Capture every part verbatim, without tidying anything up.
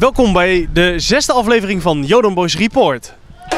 Welkom bij de zesde aflevering van Yodan Boys Report.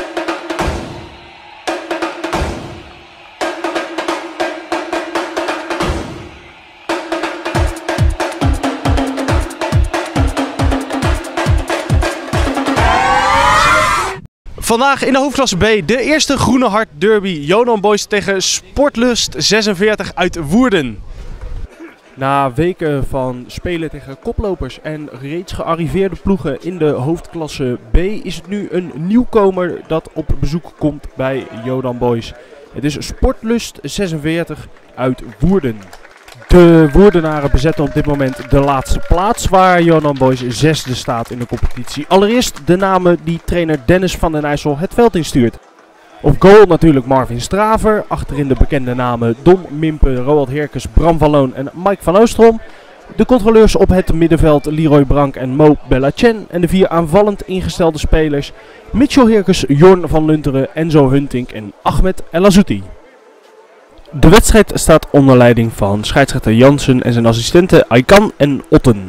Vandaag in de hoofdklasse B de eerste Groene Hart Derby Yodan Boys tegen Sportlust zesenveertig uit Woerden. Na weken van spelen tegen koplopers en reeds gearriveerde ploegen in de hoofdklasse B is het nu een nieuwkomer dat op bezoek komt bij Yodan Boys. Het is Sportlust zesenveertig uit Woerden. De Woerdenaren bezetten op dit moment de laatste plaats waar Yodan Boys zesde staat in de competitie. Allereerst de namen die trainer Dennis van den IJssel het veld instuurt. Op goal natuurlijk Marvin Straver, achterin de bekende namen Don Mimpe, Roald Herkes, Bram van Loon en Mike van Oostrom. De controleurs op het middenveld Leroy Brank en Mo Bellacen en de vier aanvallend ingestelde spelers Mitchell Herkes, Jorn van Lunteren, Enzo Huntink en Ahmed El Azouti. De wedstrijd staat onder leiding van scheidsrechter Jansen en zijn assistenten Aykan en Otten.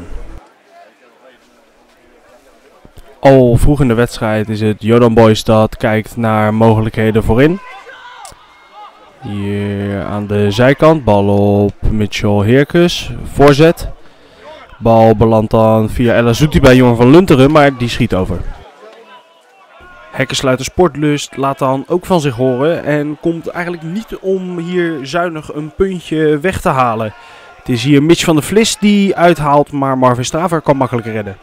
Al vroeg in de wedstrijd is het Yodan Boys dat kijkt naar mogelijkheden voorin. Hier aan de zijkant, bal op Mitchell Herkes, voorzet. Bal belandt dan via El Azouti bij Jorn van Lunteren, maar die schiet over. Hekkensluiter Sportlust laat dan ook van zich horen en komt eigenlijk niet om hier zuinig een puntje weg te halen. Het is hier Mitch van der Vlis die uithaalt, maar Marvin Straver kan makkelijk redden.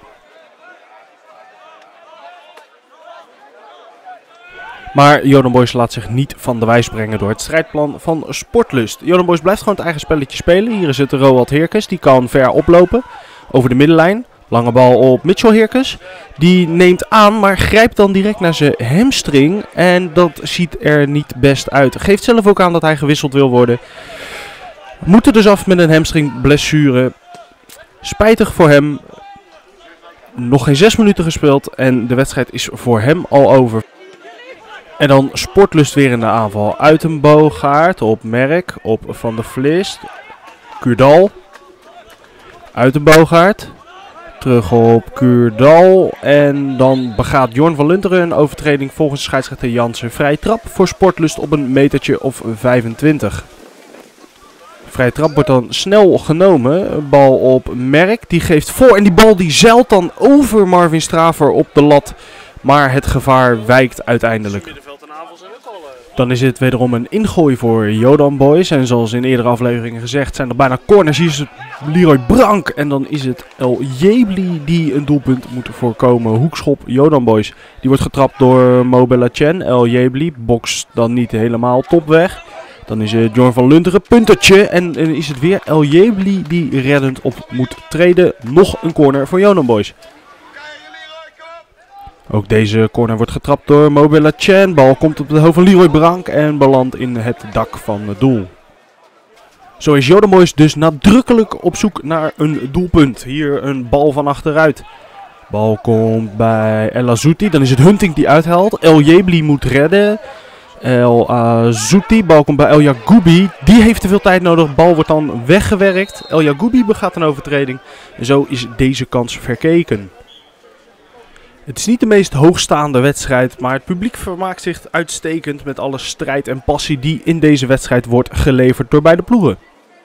Maar Yodan Boys laat zich niet van de wijs brengen door het strijdplan van Sportlust. Yodan Boys blijft gewoon het eigen spelletje spelen. Hier is het Roald Herkes, die kan ver oplopen over de middenlijn. Lange bal op Mitchell Herkes. Die neemt aan, maar grijpt dan direct naar zijn hamstring. En dat ziet er niet best uit. Geeft zelf ook aan dat hij gewisseld wil worden. Moet er dus af met een hamstring blessure. Spijtig voor hem. Nog geen zes minuten gespeeld en de wedstrijd is voor hem al over. En dan Sportlust weer in de aanval. Uitenboogaard op Merk, op Van der Vlist. Kuurdal. Uitenboogaard. Terug op Kuurdal. En dan begaat Jorn van Lunteren een overtreding volgens scheidsrechter Jansen. Vrije trap voor Sportlust op een metertje of vijfentwintig. Vrije trap wordt dan snel genomen. Bal op Merk. Die geeft voor. En die bal die zeilt dan over Marvin Straver op de lat. Maar het gevaar wijkt uiteindelijk. Dan is het wederom een ingooi voor Yodan Boys. En zoals in eerdere afleveringen gezegd zijn er bijna corners. Hier is het Leroy Brank. En dan is het El Jebli die een doelpunt moet voorkomen. Hoekschop Yodan Boys. Die wordt getrapt door Mo Bellacen. El Jebli bokst dan niet helemaal top weg. Dan is het Jorn van Lunteren. Puntertje. En dan is het weer El Jebli die reddend op moet treden. Nog een corner voor Yodan Boys. Ook deze corner wordt getrapt door Mo Bellacen. Bal komt op het hoofd van Leroy Brank en belandt in het dak van het doel. Zo is Yodan Boys dus nadrukkelijk op zoek naar een doelpunt. Hier een bal van achteruit. Bal komt bij El Azouti. Dan is het Huntink die uithaalt. El Jebli moet redden. El Azouti. Bal komt bij El Yagoubi. Die heeft te veel tijd nodig. Bal wordt dan weggewerkt. El Yagoubi begaat een overtreding. En zo is deze kans verkeken. Het is niet de meest hoogstaande wedstrijd, maar het publiek vermaakt zich uitstekend met alle strijd en passie die in deze wedstrijd wordt geleverd door beide ploegen.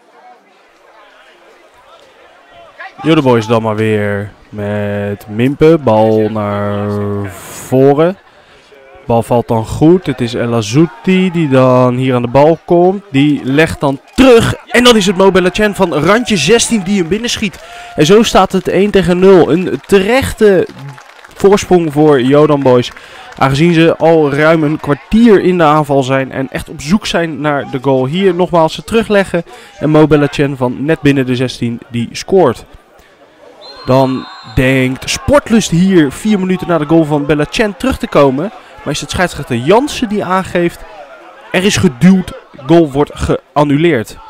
Yodan Boys dan maar weer met Mimpe, bal naar voren. Bal valt dan goed, het is El Azouti die dan hier aan de bal komt. Die legt dan terug en dan is het Mo Bellacen van randje zestien die hem binnenschiet. En zo staat het één tegen nul, een terechte voorsprong voor Yodan Boys. Aangezien ze al ruim een kwartier in de aanval zijn en echt op zoek zijn naar de goal. Hier nogmaals ze terugleggen en Mo Bellacen van net binnen de zestien die scoort. Dan denkt Sportlust hier vier minuten na de goal van Bellacen terug te komen. Maar is het scheidsrechter Jansen die aangeeft. Er is geduwd, goal wordt geannuleerd.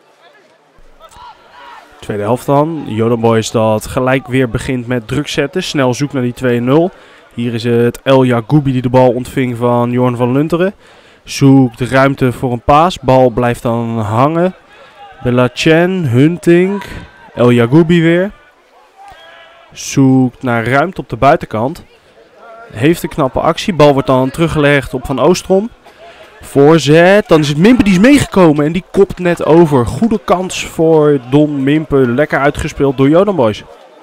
Tweede helft dan. Yodan Boys dat gelijk weer begint met druk zetten. Snel zoekt naar die twee nul. Hier is het El Yagoubi die de bal ontving van Jorn van Lunteren. Zoekt ruimte voor een paas. Bal blijft dan hangen. Bellacen, Huntink, El Yagoubi weer. Zoekt naar ruimte op de buitenkant. Heeft een knappe actie. Bal wordt dan teruggelegd op Van Oostrom. Voorzet. Dan is het Mimpe die is meegekomen en die kopt net over. Goede kans voor Don Mimpe. Lekker uitgespeeld door Yodan Boys.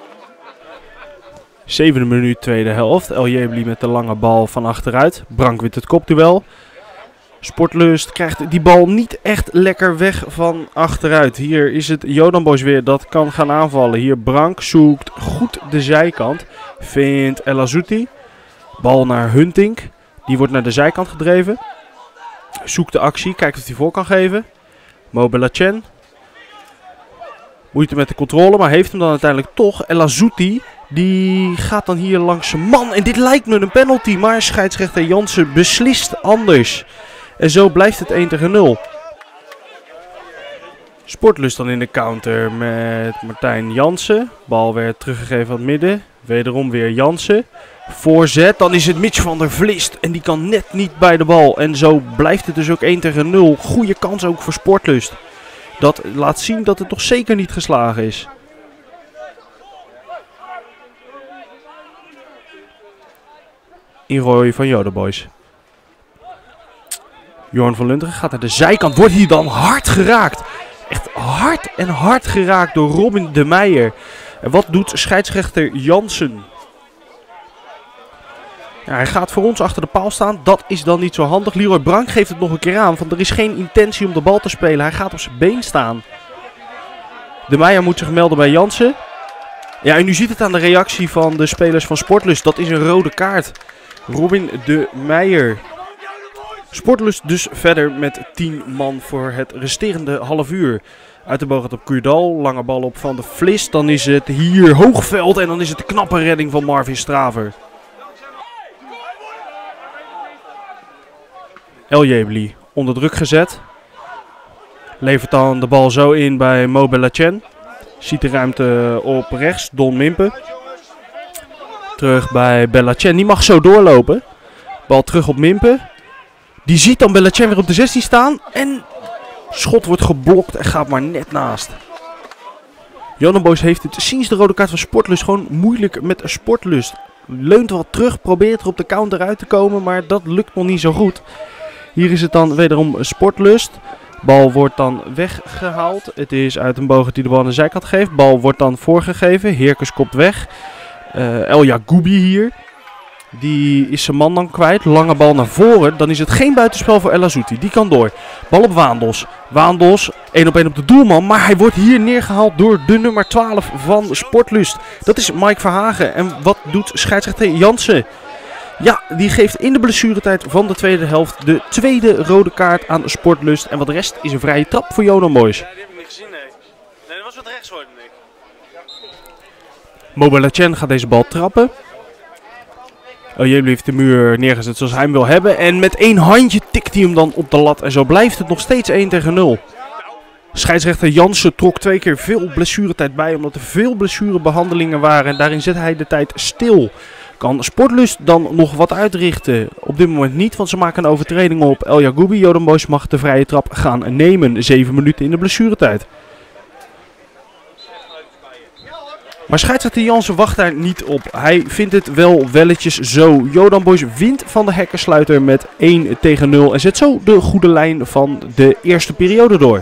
Zevende minuut, tweede helft. El Jebli met de lange bal van achteruit. Brank wint het kopduel. Sportlust krijgt die bal niet echt lekker weg van achteruit. Hier is het Yodan Boys weer dat kan gaan aanvallen. Hier Brank zoekt goed de zijkant. Vindt El Azouti. Bal naar Huntink. Die wordt naar de zijkant gedreven. Zoekt de actie. Kijkt of hij voor kan geven. Mo Belacen. Moeite met de controle. Maar heeft hem dan uiteindelijk toch. El Azouti. Die gaat dan hier langs zijn man. En dit lijkt me een penalty. Maar scheidsrechter Jansen beslist anders. En zo blijft het één tegen nul. Sportlust dan in de counter met Martijn Jansen. Bal werd teruggegeven aan het midden. Wederom weer Jansen. Voorzet. Dan is het Mitch van der Vlist. En die kan net niet bij de bal. En zo blijft het dus ook één tegen nul. Goede kans ook voor Sportlust. Dat laat zien dat het toch zeker niet geslagen is. Ingooi van Yodan Boys. Jorn van Lunteren gaat naar de zijkant. Wordt hier dan hard geraakt. Echt hard en hard geraakt door Robin de Meijer. En wat doet scheidsrechter Jansen? Ja, hij gaat voor ons achter de paal staan. Dat is dan niet zo handig. Leroy Brank geeft het nog een keer aan. Want er is geen intentie om de bal te spelen. Hij gaat op zijn been staan. De Meijer moet zich melden bij Jansen. Ja, en u ziet het aan de reactie van de spelers van Sportlust. Dat is een rode kaart. Robin de Meijer. Sportlust dus verder met tien man voor het resterende half uur. Uit de boog op Kuurdal. Lange bal op Van de Vlist. Dan is het hier Hoogveld. En dan is het de knappe redding van Marvin Straver. El Jebli onder druk gezet. Levert dan de bal zo in bij Mo Belacen. Ziet de ruimte op rechts. Don Mimpe. Terug bij Belacen. Die mag zo doorlopen. Bal terug op Mimpe. Die ziet dan Belacen weer op de zestien staan. En schot wordt geblokt en gaat maar net naast. Yodan Boys heeft het sinds de rode kaart van Sportlust gewoon moeilijk met Sportlust. Leunt wat terug, probeert er op de counter uit te komen, maar dat lukt nog niet zo goed. Hier is het dan wederom Sportlust. Bal wordt dan weggehaald. Het is uit een boog die de bal aan de zijkant geeft. Bal wordt dan voorgegeven. Heerkens kopt weg. Uh, El Yagoubi hier. Die is zijn man dan kwijt. Lange bal naar voren. Dan is het geen buitenspel voor El Azouti. Die kan door. Bal op Waandos. Waandos één op één op de doelman. Maar hij wordt hier neergehaald door de nummer twaalf van Sportlust. Dat is Mike Verhagen. En wat doet scheidsrechter Jansen? Ja, die geeft in de blessuretijd van de tweede helft de tweede rode kaart aan Sportlust. En wat de rest is een vrije trap voor Yodan Boys. Nee, die heb ik niet gezien, nee. Nee, dat was wat rechts worden, Nick. Mo Belacen gaat deze bal trappen. El Jebli heeft de muur neergezet zoals hij hem wil hebben. En met één handje tikt hij hem dan op de lat. En zo blijft het nog steeds één tegen nul. Scheidsrechter Jansen trok twee keer veel blessuretijd bij. Omdat er veel blessurebehandelingen waren. En daarin zet hij de tijd stil. Kan Sportlust dan nog wat uitrichten? Op dit moment niet, want ze maken een overtreding op El Yagoubi. Yodan Boys mag de vrije trap gaan nemen. Zeven minuten in de blessuretijd. Maar scheidsrechter Jansen wacht daar niet op. Hij vindt het wel welletjes zo. Yodan Boys wint van de hekkersluiter met één tegen nul. En zet zo de goede lijn van de eerste periode door.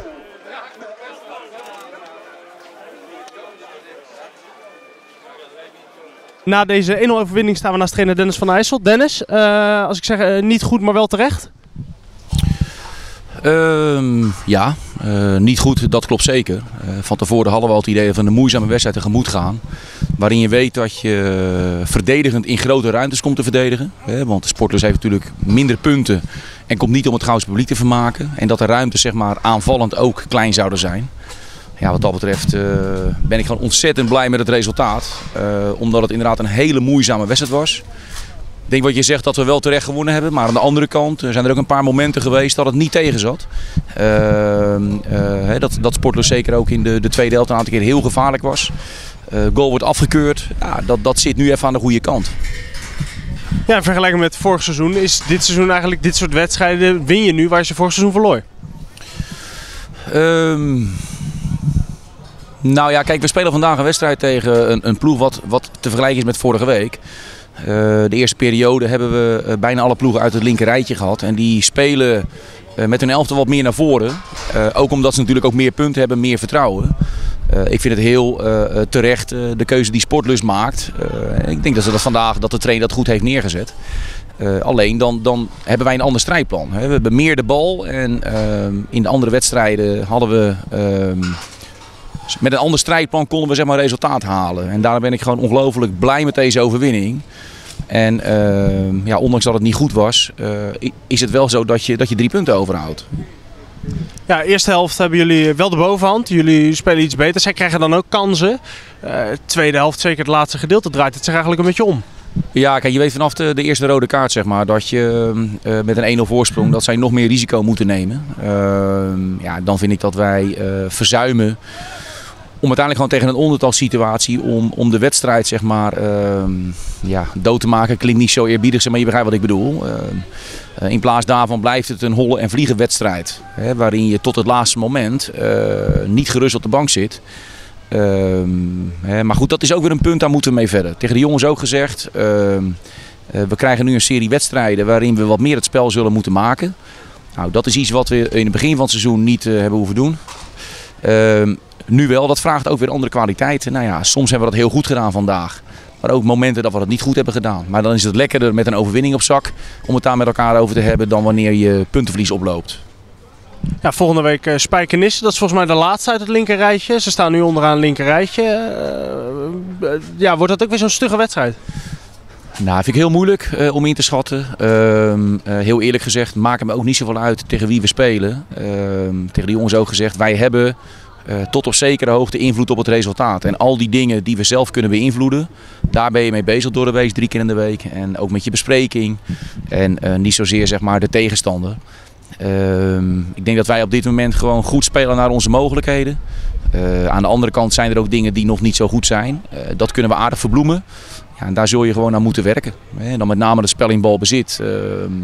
Na deze één nul overwinning staan we naast trainer Dennis van IJssel. Dennis, uh, als ik zeg uh, niet goed, maar wel terecht? Uh, ja, uh, niet goed, dat klopt zeker. Uh, van tevoren hadden we al het idee van een moeizame wedstrijd tegemoet gaan. Waarin je weet dat je verdedigend in grote ruimtes komt te verdedigen. Hè, want de Sportlust heeft natuurlijk minder punten en komt niet om het Goudse publiek te vermaken. En dat de ruimtes zeg maar, aanvallend ook klein zouden zijn. Ja, wat dat betreft uh, ben ik gewoon ontzettend blij met het resultaat. Uh, omdat het inderdaad een hele moeizame wedstrijd was. Ik denk wat je zegt dat we wel terecht gewonnen hebben. Maar aan de andere kant zijn er ook een paar momenten geweest dat het niet tegen zat. Uh, uh, dat, dat Sportlust zeker ook in de, de tweede helft een aantal keer heel gevaarlijk was. Uh, goal wordt afgekeurd. Ja, dat, dat zit nu even aan de goede kant. Ja, in vergelijking met vorig seizoen is dit seizoen eigenlijk dit soort wedstrijden win je nu waar je vorig seizoen verloor. Um, Nou ja, kijk, we spelen vandaag een wedstrijd tegen een, een ploeg wat, wat te vergelijken is met vorige week. Uh, de eerste periode hebben we uh, bijna alle ploegen uit het linker rijtje gehad. En die spelen uh, met hun elftal wat meer naar voren. Uh, ook omdat ze natuurlijk ook meer punten hebben, meer vertrouwen. Uh, ik vind het heel uh, terecht uh, de keuze die Sportlust maakt. Uh, ik denk dat, ze dat, vandaag, dat de trainer dat goed heeft neergezet. Uh, alleen dan, dan hebben wij een ander strijdplan. Hè. We hebben meer de bal en uh, in de andere wedstrijden hadden we... Uh, met een ander strijdplan konden we zeg maar resultaat halen. En daarom ben ik gewoon ongelooflijk blij met deze overwinning. En uh, ja, ondanks dat het niet goed was, uh, is het wel zo dat je, dat je drie punten overhoudt. Ja, de eerste helft hebben jullie wel de bovenhand. Jullie spelen iets beter. Zij krijgen dan ook kansen. Uh, tweede helft, zeker het laatste gedeelte, draait het zich eigenlijk een beetje om. Ja, kijk, je weet vanaf de, de eerste rode kaart zeg maar, dat je uh, met een één nul voorsprong dat zij nog meer risico moeten nemen. Uh, ja, dan vind ik dat wij uh, verzuimen om uiteindelijk gewoon tegen een ondertalssituatie om, om de wedstrijd zeg maar, uh, ja, dood te maken. Klinkt niet zo eerbiedig, zeg maar je begrijpt wat ik bedoel. Uh, uh, in plaats daarvan blijft het een holle en vliegen wedstrijd. Hè, waarin je tot het laatste moment uh, niet gerust op de bank zit. Uh, hè, maar goed, dat is ook weer een punt, daar moeten we mee verder. Tegen de jongens ook gezegd, uh, uh, we krijgen nu een serie wedstrijden waarin we wat meer het spel zullen moeten maken. Nou, dat is iets wat we in het begin van het seizoen niet uh, hebben hoeven doen. Uh, Nu wel, dat vraagt ook weer andere kwaliteiten. Nou ja, soms hebben we dat heel goed gedaan vandaag. Maar ook momenten dat we dat niet goed hebben gedaan. Maar dan is het lekkerder met een overwinning op zak om het daar met elkaar over te hebben dan wanneer je puntenverlies oploopt. Ja, volgende week uh, Spijkenisse, dat is volgens mij de laatste uit het linker rijtje. Ze staan nu onderaan het linker rijtje. Uh, uh, ja, wordt dat ook weer zo'n stugge wedstrijd? Nou, vind ik heel moeilijk uh, om in te schatten. Uh, uh, heel eerlijk gezegd, maakt het me ook niet zoveel uit tegen wie we spelen. Uh, tegen de jongens ook gezegd, wij hebben... Uh, tot op zekere hoogte invloed op het resultaat. En al die dingen die we zelf kunnen beïnvloeden, daar ben je mee bezig door de week, drie keer in de week. En ook met je bespreking. En uh, niet zozeer zeg maar de tegenstander. Uh, ik denk dat wij op dit moment gewoon goed spelen naar onze mogelijkheden. Uh, aan de andere kant zijn er ook dingen die nog niet zo goed zijn. Uh, dat kunnen we aardig verbloemen. Ja, en daar zul je gewoon aan moeten werken. En dan met name het spel in balbezit. Uh,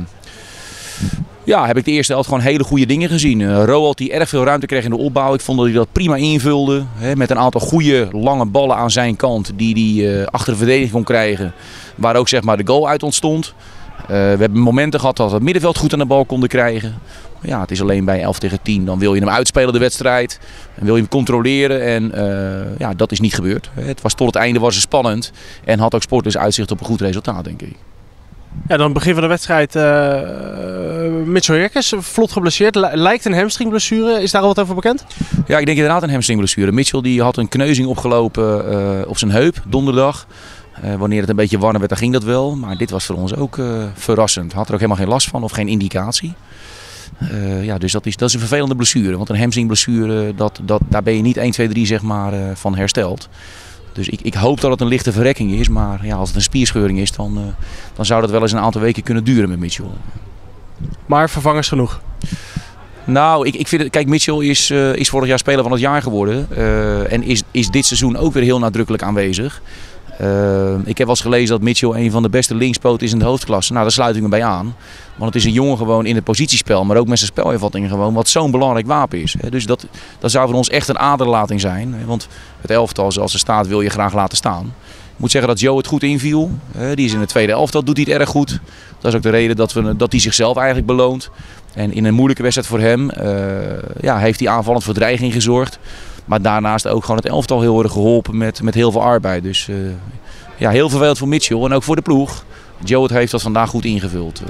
Ja, heb ik de eerste helft gewoon hele goede dingen gezien. Uh, Roald die erg veel ruimte kreeg in de opbouw. Ik vond dat hij dat prima invulde. Hè, met een aantal goede lange ballen aan zijn kant. Die hij uh, achter de verdediging kon krijgen. Waar ook zeg maar, de goal uit ontstond. Uh, we hebben momenten gehad dat we het middenveld goed aan de bal konden krijgen. Ja, het is alleen bij elf tegen tien. Dan wil je hem uitspelen de wedstrijd. En wil je hem controleren. En uh, ja, dat is niet gebeurd. Het was tot het einde was het spannend. En had ook Sportlust uitzicht op een goed resultaat, denk ik. Ja, dan begin van de wedstrijd. Uh, Mitchell Herkes, vlot geblesseerd. Lijkt een hamstringblessure. Is daar al wat over bekend? Ja, ik denk inderdaad een hamstringblessure. Mitchell die had een kneuzing opgelopen uh, op zijn heup donderdag. Uh, wanneer het een beetje warmer werd, dan ging dat wel. Maar dit was voor ons ook uh, verrassend. Had er ook helemaal geen last van of geen indicatie. Uh, ja, dus dat is, dat is een vervelende blessure. Want een hamstringblessure, dat, dat, daar ben je niet één, twee, drie zeg maar, uh, van hersteld. Dus ik, ik hoop dat het een lichte verrekking is, maar ja, als het een spierscheuring is, dan, uh, dan zou dat wel eens een aantal weken kunnen duren met Mitchell. Maar vervangers genoeg? Nou, ik, ik vind het, kijk, Mitchell is, uh, is vorig jaar speler van het jaar geworden uh, en is, is dit seizoen ook weer heel nadrukkelijk aanwezig. Uh, ik heb wel eens gelezen dat Mitchell een van de beste linkspoten is in de hoofdklasse. Nou, daar sluit ik me bij aan. Want het is een jongen gewoon in het positiespel, maar ook met zijn spelervattingen gewoon, wat zo'n belangrijk wapen is. Dus dat, dat zou voor ons echt een aderlating zijn. Want het elftal zoals het staat wil je graag laten staan. Ik moet zeggen dat Joe het goed inviel. Die is in het tweede elftal, doet hij het erg goed. Dat is ook de reden dat, we, dat hij zichzelf eigenlijk beloont. En in een moeilijke wedstrijd voor hem uh, ja, heeft hij aanvallend voor dreiging gezorgd. Maar daarnaast ook gewoon het elftal heel erg geholpen met, met heel veel arbeid. Dus uh, ja, heel vervelend voor Mitchell en ook voor de ploeg. Joe het heeft dat vandaag goed ingevuld.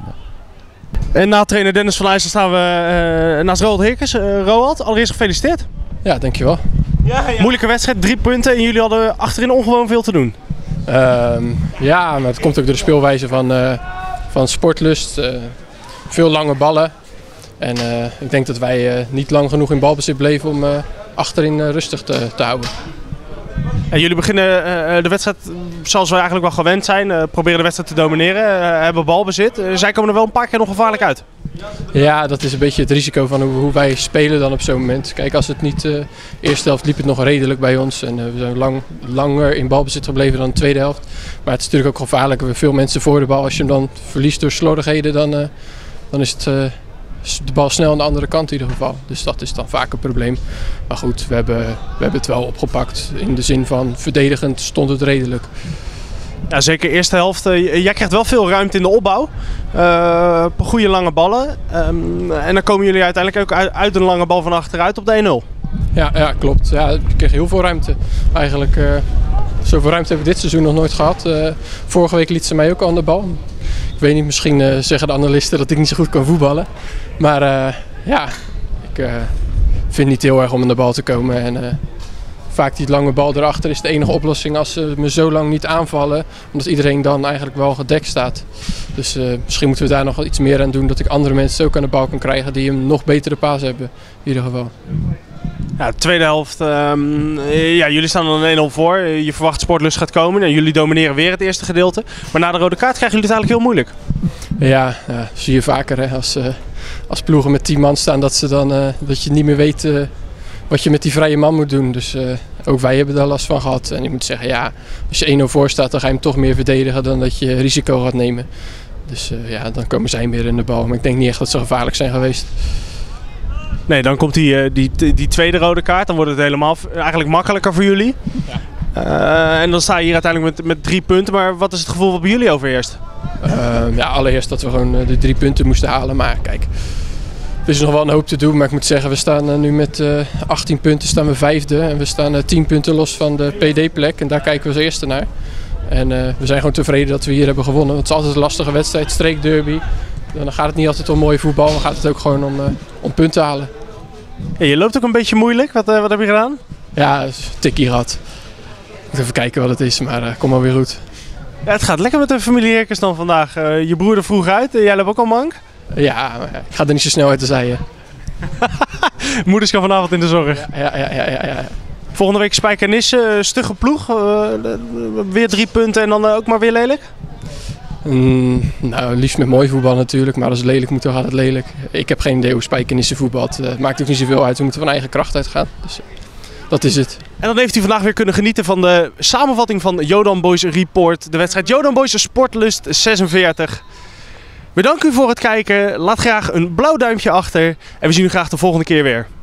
Uh, En na trainer Dennis van IJssel staan we uh, naast Roald Herkes. Uh, Roald, allereerst gefeliciteerd. Ja, dankjewel. Ja, ja. Moeilijke wedstrijd, drie punten en jullie hadden achterin ongewoon veel te doen. Uh, ja, maar het komt ook door de speelwijze van, uh, van Sportlust. Uh, veel lange ballen. En uh, ik denk dat wij uh, niet lang genoeg in balbezit bleven om uh, achterin uh, rustig te, te houden. En jullie beginnen uh, de wedstrijd zoals we eigenlijk wel gewend zijn. Uh, proberen de wedstrijd te domineren, uh, hebben balbezit. Uh, zij komen er wel een paar keer nog gevaarlijk uit. Ja, dat is een beetje het risico van hoe, hoe wij spelen dan op zo'n moment. Kijk, als het niet... De uh, eerste helft liep het nog redelijk bij ons. En uh, we zijn lang, langer in balbezit gebleven dan de tweede helft. Maar het is natuurlijk ook gevaarlijk. We hebben veel mensen voor de bal. Als je hem dan verliest door slordigheden, dan, uh, dan is het uh, de bal snel aan de andere kant in ieder geval. Dus dat is dan vaak een probleem. Maar goed, we hebben, we hebben het wel opgepakt. In de zin van verdedigend stond het redelijk. Ja, zeker eerste helft. Uh, jij krijgt wel veel ruimte in de opbouw. Uh, goede lange ballen. Um, en dan komen jullie uiteindelijk ook uit, uit een lange bal van achteruit op de één nul. Ja, ja, klopt. Ja, ik kreeg heel veel ruimte. Eigenlijk, uh, zoveel ruimte heb ik dit seizoen nog nooit gehad. Uh, vorige week liet ze mij ook aan de bal. Ik weet niet, misschien uh, zeggen de analisten dat ik niet zo goed kan voetballen. Maar uh, ja, ik uh, vind het niet heel erg om aan de bal te komen. En, uh, vaak die lange bal erachter is de enige oplossing als ze me zo lang niet aanvallen. Omdat iedereen dan eigenlijk wel gedekt staat. Dus uh, misschien moeten we daar nog wel iets meer aan doen. Dat ik andere mensen ook aan de bal kan krijgen die een nog betere paas hebben. In ieder geval. Ja, de tweede helft. Um, ja, jullie staan dan één nul voor. Je verwacht Sportlust gaat komen. En jullie domineren weer het eerste gedeelte. Maar na de rode kaart krijgen jullie het eigenlijk heel moeilijk. Ja, ja zie je vaker hè. Als, uh, als ploegen met tien man staan dat, ze dan, uh, dat je niet meer weet uh, wat je met die vrije man moet doen. Dus uh, ook wij hebben daar last van gehad. En je moet zeggen, ja, als je één nul voor staat dan ga je hem toch meer verdedigen dan dat je risico gaat nemen. Dus uh, ja, dan komen zij meer in de bal. Maar ik denk niet echt dat ze gevaarlijk zijn geweest. Nee, dan komt die, die, die tweede rode kaart. Dan wordt het helemaal eigenlijk makkelijker voor jullie. Ja. Uh, en dan sta je hier uiteindelijk met, met drie punten. Maar wat is het gevoel wat bij jullie overheerst? Uh, ja, allereerst dat we gewoon de drie punten moesten halen. Maar kijk, er is nog wel een hoop te doen. Maar ik moet zeggen, we staan uh, nu met uh, achttien punten staan we vijfde. En we staan uh, tien punten los van de P D-plek. En daar kijken we als eerste naar. En uh, we zijn gewoon tevreden dat we hier hebben gewonnen. Want het is altijd een lastige wedstrijd, streekderby. Dan gaat het niet altijd om mooi voetbal, dan gaat het ook gewoon om, uh, om punten halen. Ja, je loopt ook een beetje moeilijk. Wat, uh, wat heb je gedaan? Ja, een tikkie gehad. Ik moet even kijken wat het is, maar uh, kom maar weer goed. Ja, het gaat lekker met de familie Herkens dan vandaag. Uh, je broer er vroeg uit, uh, jij loopt ook al mank? Uh, ja, maar ik ga er niet zo snel uit te zeien. Moeders kan vanavond in de zorg. Ja, ja, ja, ja, ja, ja. Volgende week Spijkenisse, uh, stugge ploeg. Uh, weer drie punten en dan uh, ook maar weer lelijk? Mm, nou, liefst met mooi voetbal natuurlijk, maar als het lelijk moet, dan gaat het lelijk. Ik heb geen idee hoe Spijkenisse voetbalt. Het uh, maakt ook niet zoveel uit, we moeten van eigen kracht uitgaan. Dus uh, dat is het. En dan heeft u vandaag weer kunnen genieten van de samenvatting van Yodan Boys Report. De wedstrijd Yodan Boys Sportlust zesenveertig. Bedankt u voor het kijken, laat graag een blauw duimpje achter en we zien u graag de volgende keer weer.